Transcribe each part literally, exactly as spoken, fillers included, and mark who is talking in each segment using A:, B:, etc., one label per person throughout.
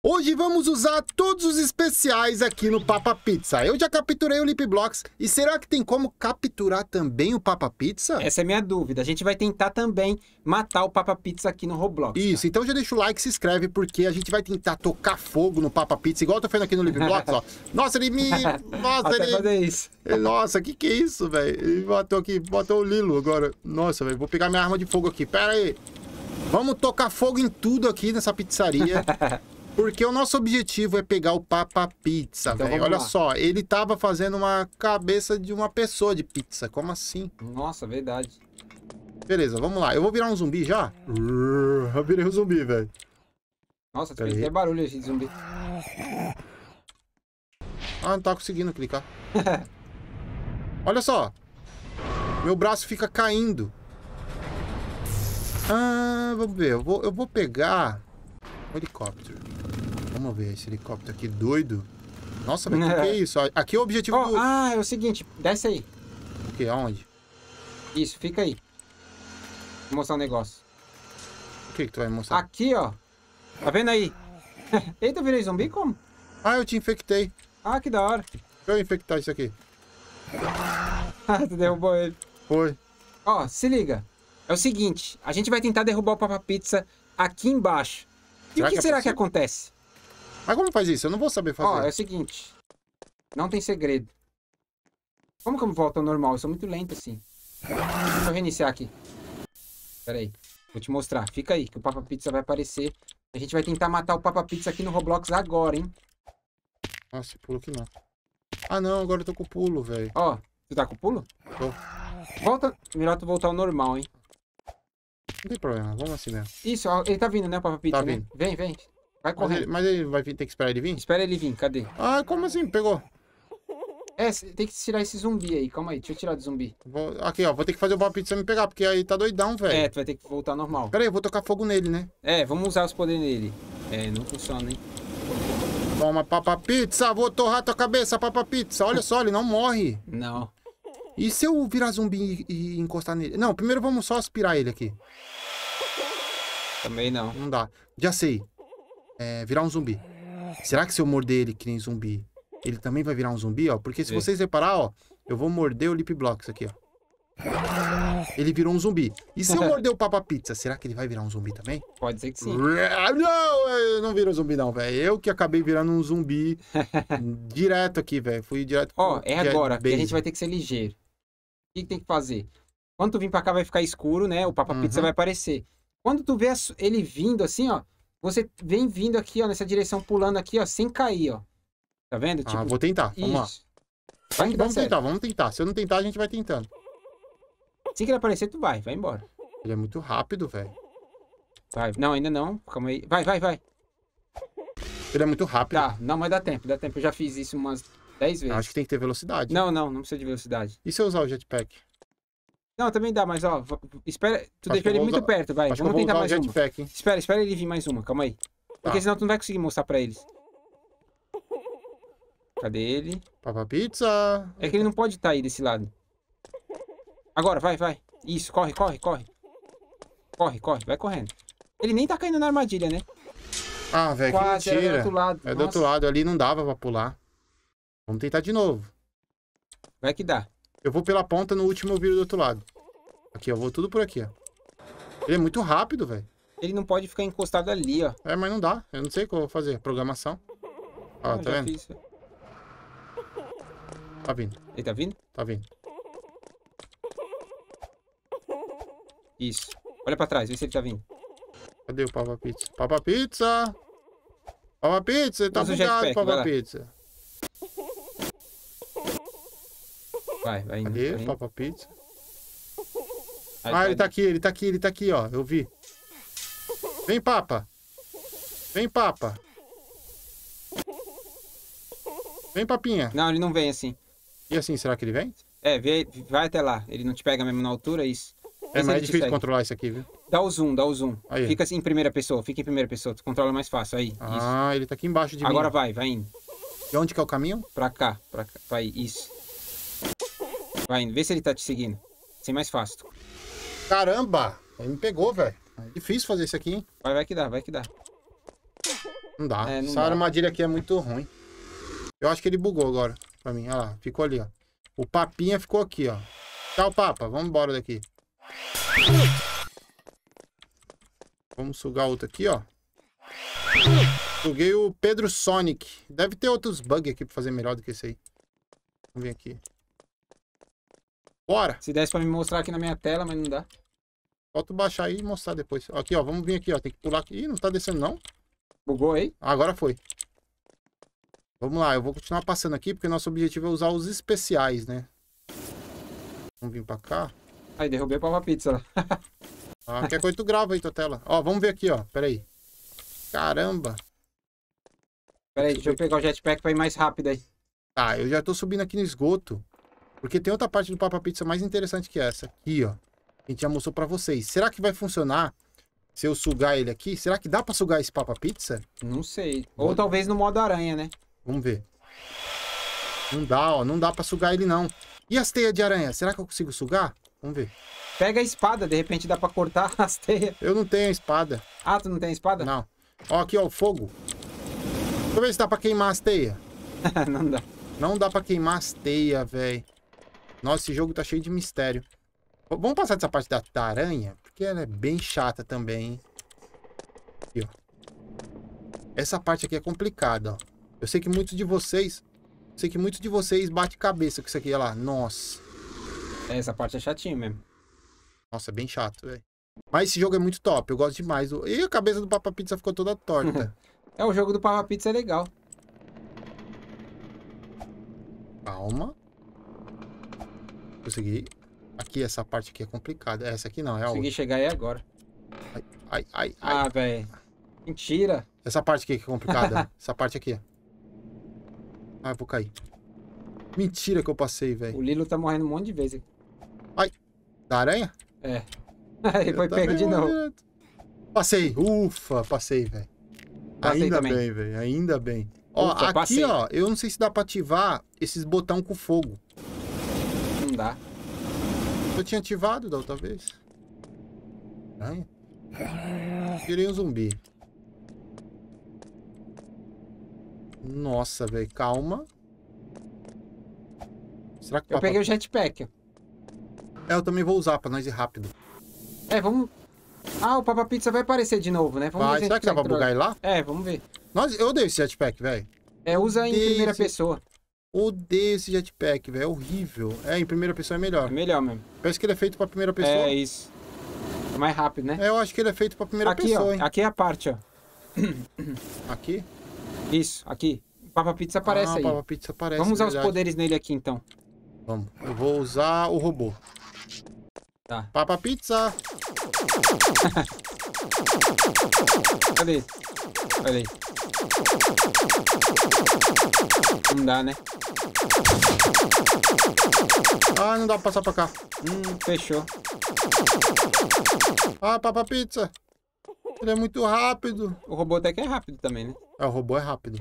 A: Hoje vamos usar todos os especiais aqui no Papa Pizza. Eu já capturei o Lipblox e será que tem como capturar também o Papa Pizza?
B: Essa é a minha dúvida. A gente vai tentar também matar o Papa Pizza aqui no Roblox.
A: Isso, tá? Então já deixa o like e se inscreve porque a gente vai tentar tocar fogo no Papa Pizza, igual eu tô fazendo aqui no Lipblox, ó. Nossa, ele me... Nossa,
B: Até
A: ele...
B: fazer isso.
A: Nossa, que que é isso, velho? Ele matou aqui, botou o Lilo agora. Nossa, velho, vou pegar minha arma de fogo aqui. Pera aí. Vamos tocar fogo em tudo aqui nessa pizzaria. Porque o nosso objetivo é pegar o Papa Pizza,
B: então,
A: velho. Olha lá. Só, ele tava fazendo uma cabeça de uma pessoa de pizza. Como assim?
B: Nossa, verdade.
A: Beleza, vamos lá. Eu vou virar um zumbi já? Eu virei um zumbi, velho.
B: Nossa, fez até barulho esse zumbi.
A: Ah, não tá conseguindo clicar. Olha só. Meu braço fica caindo. Ah, vamos ver. Eu vou, eu vou pegar um helicóptero. Vamos ver esse helicóptero aqui doido. Nossa, mas o que, que é isso? Aqui é o objetivo
B: oh,
A: do...
B: Ah, é o seguinte. Desce aí.
A: O que? Aonde?
B: Isso, fica aí. Vou mostrar um negócio.
A: O que que tu vai mostrar?
B: Aqui, ó. Tá vendo aí? Eita, eu virei zumbi como?
A: Ah, eu te infectei.
B: Ah, que da hora.
A: Deixa eu infectar isso aqui.
B: Ah, tu derrubou ele.
A: Foi.
B: Ó, se liga. É o seguinte. A gente vai tentar derrubar o Papa Pizza aqui embaixo. E
A: Será
B: o que,
A: que é
B: será que
A: possível?
B: acontece?
A: Mas como faz isso? Eu não vou saber fazer.
B: Ó, é o seguinte. Não tem segredo. Como que eu volto ao normal? Eu sou muito lento assim. Deixa eu reiniciar aqui. Pera aí. Vou te mostrar. Fica aí, que o Papa Pizza vai aparecer. A gente vai tentar matar o Papa Pizza aqui no Roblox agora, hein?
A: Nossa, pulo que não. Ah, não. Agora eu tô com pulo, velho.
B: Ó, tu tá com pulo?
A: Tô.
B: Volta. Melhor tu voltar ao normal, hein?
A: Não tem problema. Vamos assim mesmo.
B: Isso, ó, ele tá vindo, né, o Papa Pizza?
A: Tá
B: né?
A: vindo.
B: Vem, vem. Vai
A: Mas
B: correndo.
A: ele, mas ele vai vir- ter que esperar ele vir?
B: Espera ele vir, cadê?
A: Ah, como assim? Pegou.
B: É, cê tem que tirar esse zumbi aí. Calma aí, deixa eu tirar do zumbi.
A: Vou... Aqui, ó. Vou ter que fazer o Papa Pizza me pegar, porque aí tá doidão, velho.
B: É, tu vai ter que voltar ao normal.
A: Pera aí, eu vou tocar fogo nele, né?
B: É, vamos usar os poderes nele. É, não funciona, hein?
A: Toma, Papa Pizza. Vou torrar tua cabeça, Papa Pizza. Olha só, ele não morre.
B: Não.
A: E se eu virar zumbi e, e encostar nele? Não, primeiro vamos só aspirar ele aqui.
B: Também não.
A: Não dá. Já sei. É, virar um zumbi. Será que se eu morder ele que nem zumbi, ele também vai virar um zumbi, ó? Porque se
B: Vê.
A: vocês reparar, ó, eu vou morder o Lipblox aqui, ó. Ele virou um zumbi. E se eu morder o Papa Pizza, será que ele vai virar um zumbi também?
B: Pode ser que sim.
A: Não, eu não viro zumbi não, velho. Eu que acabei virando um zumbi direto aqui, velho. Fui direto
B: Ó,
A: pro
B: é agora, porque a
A: base.
B: gente vai ter que ser ligeiro. O que, que tem que fazer? Quando tu vir pra cá vai ficar escuro, né? O Papa
A: Uhum.
B: Pizza vai aparecer. Quando tu vê ele vindo assim, ó, você vem vindo aqui, ó, nessa direção, pulando aqui, ó, sem cair, ó. Tá vendo?
A: Ah, vou tentar. Vamos lá.
B: Isso. Vai
A: Vamos,
B: que dá
A: vamos
B: certo.
A: tentar, vamos tentar. Se eu não tentar, a gente vai tentando.
B: Assim que ele aparecer, tu vai, vai embora.
A: Ele é muito rápido, velho.
B: Vai. Não, ainda não. Calma aí. Vai, vai, vai.
A: Ele é muito rápido.
B: Tá, não, mas dá tempo, dá tempo. Eu já fiz isso umas dez vezes.
A: Acho que tem que ter velocidade.
B: Não, não, não precisa de velocidade.
A: E se eu usar o jetpack?
B: Não, também dá, mas ó, v- espera, tu
A: Acho que
B: deixou
A: eu
B: ele
A: vou
B: muito
A: usar-
B: perto, vai.
A: Acho
B: Vamos
A: que eu
B: tentar
A: vou
B: mais
A: usar o
B: uma.
A: jetpack, hein?
B: Espera, espera ele vir mais uma, calma aí. Porque
A: Tá.
B: senão tu não vai conseguir mostrar pra eles. Cadê ele?
A: Papa Pizza.
B: É que ele não pode estar aí desse lado. Agora, vai, vai. Isso, corre, corre, corre. Corre, corre, vai correndo. Ele nem tá caindo na armadilha, né?
A: Ah, velho, que
B: Quase, era do
A: mentira.
B: outro lado.
A: É do
B: Nossa,
A: outro lado, ali não dava pra pular. Vamos tentar de novo.
B: vai que dá.
A: Eu vou pela ponta, no último eu viro do outro lado. Aqui, eu vou tudo por aqui, ó. Ele é muito rápido, velho.
B: Ele não pode ficar encostado ali, ó.
A: É, mas não dá. Eu não sei o que eu vou fazer. Programação. Ó,
B: Ah,
A: tá
B: já
A: vendo?
B: fiz.
A: Tá vindo,
B: Ele tá vindo?
A: tá vindo.
B: Isso. Olha pra trás, vê se ele tá vindo.
A: Cadê o Papa Pizza? Papa Pizza! Papa Pizza, ele tá
B: Usa o
A: bugado,
B: jetpack, vai
A: Papa
B: lá.
A: Pizza.
B: Vai, vai indo.
A: Cadê
B: vai
A: o
B: indo.
A: Papa Pizza?
B: Aí,
A: Ah,
B: vai
A: ele tá
B: indo.
A: aqui, ele tá aqui, ele tá aqui, ó. Eu vi. Vem, Papa. Vem, Papa. Vem, Papinha.
B: Não, ele não vem assim.
A: E assim, será que ele vem?
B: É, vê, vai até lá. Ele não te pega mesmo na altura, isso. Vê
A: É,
B: se
A: mas é
B: ele te
A: difícil
B: segue.
A: controlar isso aqui, viu?
B: Dá o zoom, dá o zoom.
A: Aí.
B: Fica assim em primeira pessoa, fica em primeira pessoa. Tu controla mais fácil. Aí, isso.
A: Ah, ele tá aqui embaixo de
B: Agora
A: mim.
B: vai, vai indo.
A: E onde que é o caminho?
B: Pra cá, pra cá. Vai, isso. Vai indo. Vê se ele tá te seguindo. Assim mais fácil.
A: Caramba! Ele me pegou, velho. É difícil fazer isso aqui, hein?
B: Vai, vai que dá, vai que dá.
A: Não dá.
B: É, não
A: Essa
B: dá.
A: armadilha aqui é muito ruim. Eu acho que ele bugou agora pra mim. Olha lá, ficou ali, ó. O papinha ficou aqui, ó. Tchau, papa. Vamos embora daqui. Vamos sugar outro aqui, ó. Suguei o Pedro Sonic. Deve ter outros bugs aqui pra fazer melhor do que esse aí. Vamos vir aqui. Bora!
B: Se desse pra me mostrar aqui na minha tela, mas não dá.
A: Falta baixar aí e mostrar depois. Aqui, ó. Vamos vir aqui, ó. Tem que pular aqui. Ih, não tá descendo, não?
B: Bugou aí?
A: Agora foi. Vamos lá. Eu vou continuar passando aqui, porque nosso objetivo é usar os especiais, né? Vamos vir pra cá.
B: Aí, derrubei o Papa Pizza lá.
A: Ah, qualquer coisa tu grava aí tua tela. Ó, vamos ver aqui, ó. Pera aí. Caramba.
B: Pera aí, deixa eu pegar o jetpack pra ir mais rápido aí.
A: Tá, eu já tô subindo aqui no esgoto. Porque tem outra parte do Papa Pizza mais interessante que essa. Aqui, ó. A gente já mostrou pra vocês. Será que vai funcionar se eu sugar ele aqui? Será que dá pra sugar esse Papa Pizza?
B: Não sei. Ou talvez no modo aranha, né?
A: Vamos ver. Não dá, ó. Não dá pra sugar ele, não. E as teias de aranha? Será que eu consigo sugar? Vamos ver.
B: Pega a espada, de repente dá pra cortar as teias.
A: Eu não tenho a espada.
B: Ah, tu não tem a espada?
A: Não. Ó, aqui, ó, o fogo. Deixa eu ver se dá pra queimar as teias.
B: Não dá.
A: Não dá pra queimar as teias, velho. Nossa, esse jogo tá cheio de mistério. V- Vamos passar dessa parte da, da aranha? Porque ela é bem chata também, hein? Aqui, ó. Essa parte aqui é complicada, ó. Eu sei que muitos de vocês... Eu sei que muitos de vocês bate cabeça com isso aqui, olha lá. Nossa.
B: Essa parte é chatinha mesmo.
A: Nossa, é bem chato, velho. Mas esse jogo é muito top, eu gosto demais. E a cabeça do Papa Pizza ficou toda torta.
B: É, o jogo do Papa Pizza é legal.
A: Calma. Consegui. Aqui, essa parte aqui é complicada. Essa aqui não, é a
B: Consegui
A: outra.
B: chegar aí agora.
A: Ai, ai, ai, ai.
B: Ah, velho. Mentira.
A: Essa parte aqui que é complicada. Essa parte aqui, ó. Ah, eu vou cair. Mentira que eu passei, velho.
B: O Lilo tá morrendo um monte de vezes.
A: Da aranha?
B: É. Ele
A: Eu
B: foi pego
A: também
B: de
A: vou
B: novo.
A: direto. Passei. Ufa, passei, velho.
B: Passei
A: Ainda
B: também.
A: bem, velho. Ainda bem. Ó,
B: Ufa,
A: aqui,
B: passei.
A: ó. Eu não sei se dá pra ativar esses botão com fogo.
B: Não dá.
A: Eu tinha ativado da outra vez. Aranha? Virei um zumbi. Nossa, velho. Calma. Será que o
B: Eu
A: Papa...
B: peguei o jetpack. ó.
A: É, eu também vou usar pra nós ir rápido.
B: É, vamos... Ah, o Papa Pizza vai aparecer de novo, né? Vamos
A: Vai,
B: ver se
A: será
B: a
A: que dá
B: gente
A: pra
B: consegue
A: bugar ele lá?
B: trocar. É, vamos ver.
A: Nós, eu odeio esse jetpack, velho.
B: É, usa em
A: Desse-
B: primeira pessoa.
A: Odeio esse jetpack, velho. É horrível. É, em primeira pessoa é
B: É
A: melhor.
B: melhor mesmo.
A: Parece que ele é feito pra primeira pessoa.
B: É isso. É mais rápido, né?
A: É, eu acho que ele é feito pra primeira
B: Aqui,
A: pessoa,
B: ó.
A: hein?
B: Aqui é a parte, ó.
A: Aqui?
B: Isso, aqui. O Papa Pizza aparece
A: ah,
B: aí.
A: o Papa Pizza aparece.
B: Vamos usar os
A: verdade.
B: poderes nele aqui, então.
A: Vamos. Eu vou usar o robô.
B: Tá.
A: Papa Pizza.
B: Cadê? Olha aí. Não dá, né?
A: Ah, não dá pra passar pra cá.
B: Hum, fechou.
A: Ah, Papa Pizza. Ele é muito rápido.
B: O robô até que é rápido também, né?
A: É, o robô é rápido.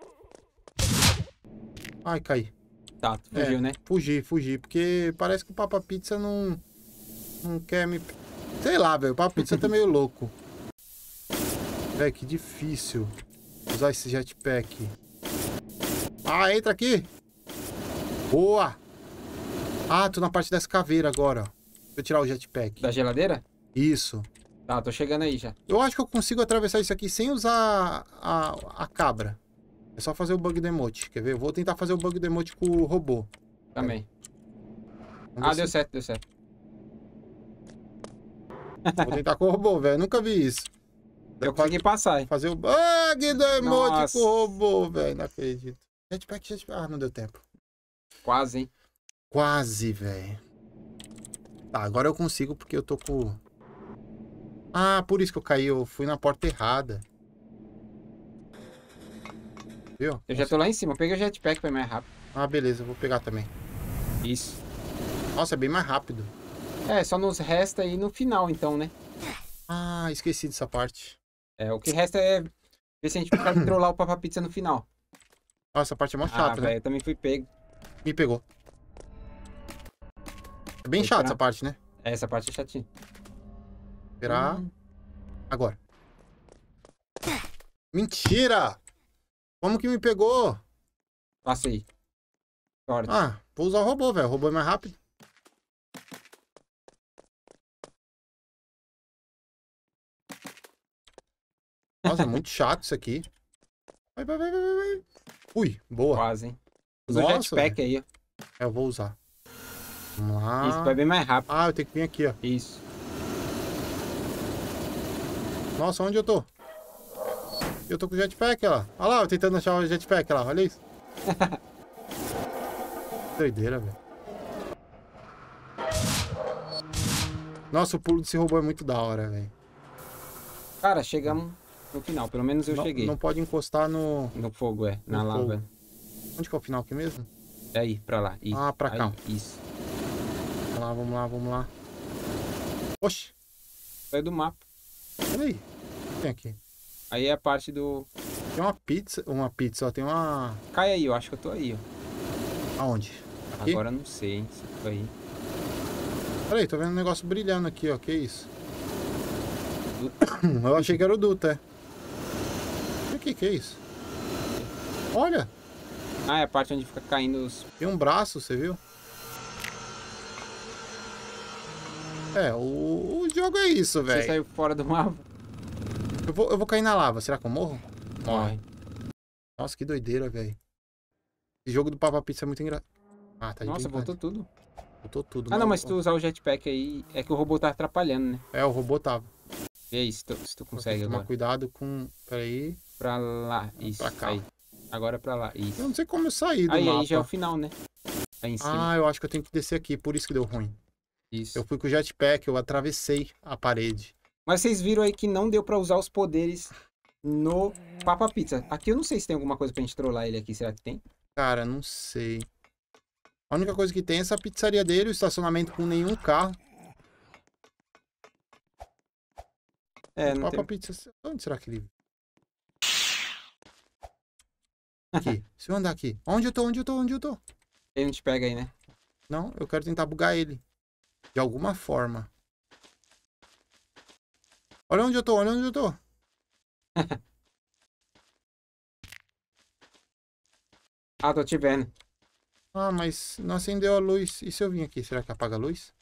A: Ai, caí.
B: Tá, tu fugiu,
A: É,
B: né?
A: Fugi, fugi. Porque parece que o Papa Pizza não... Não quer me... Sei lá, velho. O Papa Pizza tá meio louco. Velho, que difícil usar esse jetpack. Ah, entra aqui. Boa. Ah, tô na parte dessa caveira agora, ó. Deixa eu tirar o jetpack.
B: Da geladeira?
A: Isso.
B: Tá, tô chegando aí já.
A: Eu acho que eu consigo atravessar isso aqui sem usar a, a cabra. É só fazer o bug demote. Quer ver? Eu vou tentar fazer o bug demote com o robô.
B: Também.
A: Vamos
B: Ah,
A: ver
B: deu
A: se-
B: certo, deu certo.
A: Vou tentar com o robô, velho. Nunca vi isso.
B: Eu consegui passar, hein?
A: Fazer o bug demote
B: Nossa.
A: com o robô, velho. Não acredito. Jetpack, jetpack. Ah, não deu tempo.
B: Quase, hein?
A: Quase, velho. Tá, agora eu consigo porque eu tô com... Ah, por isso que eu caí. Eu fui na porta errada. Viu?
B: Eu já tô lá em cima. Eu peguei o jetpack pra ir mais rápido.
A: Ah, beleza. Eu vou pegar também.
B: Isso.
A: Nossa, é bem mais rápido.
B: É, só nos resta aí no final, então, né?
A: Ah, esqueci dessa parte.
B: É, o que resta é ver se a gente pode trollar o Papa Pizza no final.
A: Nossa, essa parte é mó
B: Ah,
A: chata, né?
B: velho, eu também fui pego.
A: Me pegou. É bem
B: Vou
A: chato
B: esperar.
A: essa parte, né?
B: Essa parte é chatinha.
A: Esperar.
B: Hum,
A: Agora. Mentira! Como que me pegou?
B: Passa aí. Sorte.
A: Ah, vou usar o robô, velho. O robô é mais rápido. Nossa, é muito chato isso aqui. Vai, vai, vai, vai, vai. Ui, boa.
B: Quase, hein? Usa o
A: Nossa,
B: jetpack aí, ó.
A: É, eu vou usar. Vamos lá.
B: Isso, vai bem mais rápido.
A: Ah, eu tenho que vir aqui, ó.
B: Isso.
A: Nossa, onde eu tô? Eu tô com o jetpack, ó. Olha lá, eu tentando achar o jetpack, olha lá. Olha isso. Doideira, velho. Nossa, o pulo desse robô é muito da hora, velho.
B: Cara, chegamos no final. Pelo menos eu
A: Não,
B: cheguei.
A: não pode encostar no...
B: No fogo, é. Na
A: No
B: lava.
A: fogo. Onde que é o final aqui mesmo?
B: É aí, pra lá. Isso.
A: Ah, pra cá.
B: Aí, isso.
A: Vamos lá, vamos lá, vamos lá. Oxi,
B: Saiu do mapa.
A: peraí. O que tem aqui?
B: Aí é a parte do...
A: Tem uma pizza, uma pizza, ó. Tem uma...
B: Cai aí, eu acho que eu tô aí, ó.
A: Aonde? Aqui?
B: Agora eu não sei, hein. Se foi aí.
A: Peraí, tô vendo um negócio brilhando aqui, ó. Que isso?
B: Do-
A: Eu achei que era o Duta, é. E aqui, que é isso? Olha,
B: Ah, é a parte onde fica caindo os...
A: tem um braço, você viu? É, o, o jogo é isso,
B: Você
A: velho.
B: saiu fora do mapa?
A: Eu vou, eu vou cair na lava, será que eu morro?
B: Morre.
A: Nossa, que doideira, velho. Esse jogo do Papa Pizza é muito engraçado. Ah, tá de
B: Nossa,
A: brincadeira.
B: voltou tudo.
A: Voltou tudo.
B: Ah, não, mas
A: mas
B: se tu usar o jetpack aí, é que o robô tá atrapalhando, né?
A: É, o robô tava.
B: Vê aí se tu, se tu
A: Tem
B: consegue
A: que tomar
B: agora.
A: cuidado com... Peraí.
B: Pra lá, isso.
A: Pra cá.
B: Aí. Agora pra lá,
A: Eu
B: isso.
A: não sei como eu saí do
B: Aí,
A: mapa.
B: aí já é o final, né? Aí em cima.
A: Ah, eu acho que eu tenho que descer aqui, por isso que deu ruim.
B: Isso.
A: Eu fui com o jetpack, eu atravessei a parede.
B: Mas vocês viram aí que não deu pra usar os poderes no Papa Pizza. Aqui eu não sei se tem alguma coisa pra gente trollar ele aqui. Será que tem?
A: Cara, não sei. A única coisa que tem é essa pizzaria dele, o estacionamento com nenhum carro.
B: É, não
A: Papa
B: tem.
A: Pizza, onde será que ele... Aqui, se eu andar aqui. Onde eu tô, onde eu tô, onde eu tô?
B: Ele não te pega aí, né?
A: Não, eu quero tentar bugar ele. De alguma forma. Olha onde eu tô, olha onde eu tô.
B: Ah, tô te vendo.
A: Ah, mas não acendeu a luz. E se eu vim aqui, será que apaga a luz?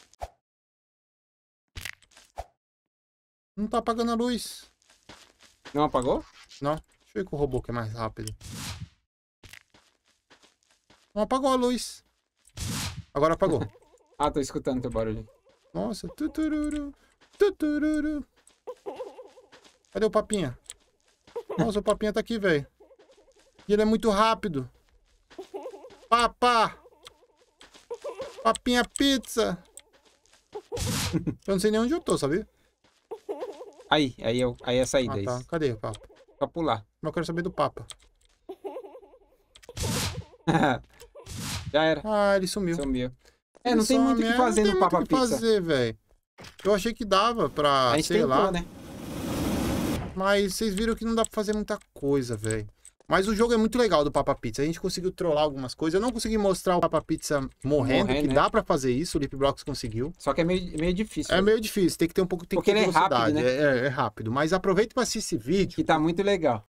A: Não tá apagando a luz.
B: Não apagou?
A: Não. Deixa eu ir com o robô que é mais rápido. Não apagou a luz. Agora apagou.
B: Ah, tô escutando teu barulho.
A: Nossa. Tutururu, tutururu. Cadê o Papinha? Nossa, o Papinha tá aqui, velho. E ele é muito rápido. Papa! Papinha Pizza! Eu não sei nem onde eu tô, sabe?
B: Aí, aí, eu, aí é a saída.
A: Ah, tá.
B: Isso.
A: Cadê o Papa?
B: Pra pular.
A: Mas eu quero saber do Papa.
B: Já era.
A: Ah, ele sumiu.
B: Sumiu. É,
A: Ele
B: não tem muito o
A: some,
B: que
A: é,
B: fazer
A: não
B: no
A: tem
B: Papa
A: muito o que
B: Pizza.
A: fazer, velho. Eu achei que dava pra,
B: A gente
A: sei
B: tentou,
A: lá.
B: né?
A: Mas vocês viram que não dá pra fazer muita coisa, velho. Mas o jogo é muito legal do Papa Pizza. A gente conseguiu trollar algumas coisas. Eu não consegui mostrar o Papa Pizza morrendo,
B: Morrendo,
A: que
B: né?
A: dá pra fazer isso. O Lip Blocks conseguiu.
B: Só que é meio, meio difícil.
A: É
B: né?
A: meio difícil, tem que ter um pouco tem
B: Porque
A: que ter
B: ele é rápido,
A: velocidade.
B: né?
A: É, é- é rápido. Mas aproveita pra assistir esse vídeo.
B: Que tá muito legal.